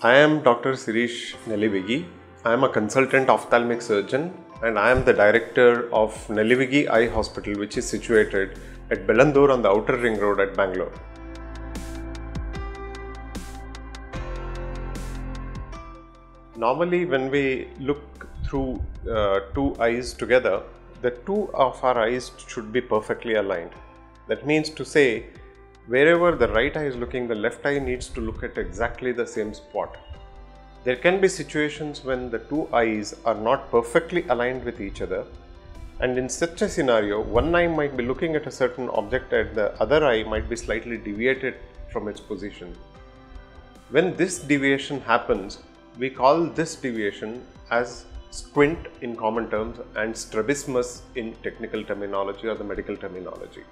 I am Dr. Sirish Nelivigi. I am a consultant ophthalmic surgeon and I am the director of Nelivigi Eye Hospital, which is situated at Bellandur on the outer ring road at Bangalore. Normally, when we look through two eyes together, the two of our eyes should be perfectly aligned. That means to say, wherever the right eye is looking, the left eye needs to look at exactly the same spot. There can be situations when the two eyes are not perfectly aligned with each other, and in such a scenario, one eye might be looking at a certain object and the other eye might be slightly deviated from its position. When this deviation happens, we call this deviation as squint in common terms and strabismus in technical terminology or the medical terminology.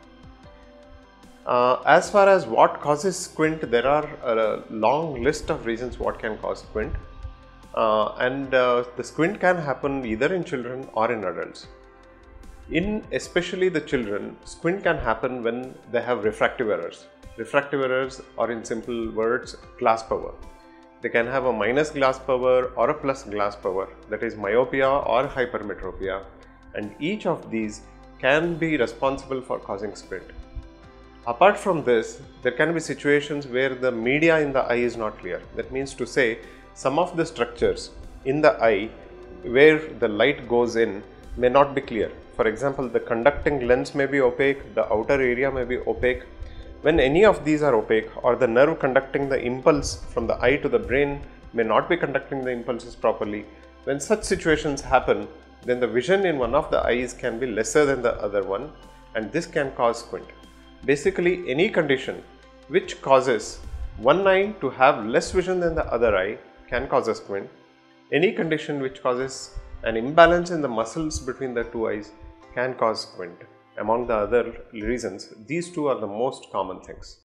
As far as what causes squint, there are a long list of reasons what can cause squint, and the squint can happen either in children or in adults. In especially the children, squint can happen when they have refractive errors. Refractive errors are, in simple words, glass power. They can have a minus glass power or a plus glass power, that is myopia or hypermetropia, and each of these can be responsible for causing squint. Apart from this, there can be situations where the media in the eye is not clear. That means to say, some of the structures in the eye where the light goes in may not be clear. For example, the conducting lens may be opaque, the outer area may be opaque. When any of these are opaque, or the nerve conducting the impulse from the eye to the brain may not be conducting the impulses properly, when such situations happen, then the vision in one of the eyes can be lesser than the other one, and this can cause squint. Basically, any condition which causes one eye to have less vision than the other eye can cause a squint. Any condition which causes an imbalance in the muscles between the two eyes can cause squint. Among the other reasons, these two are the most common things.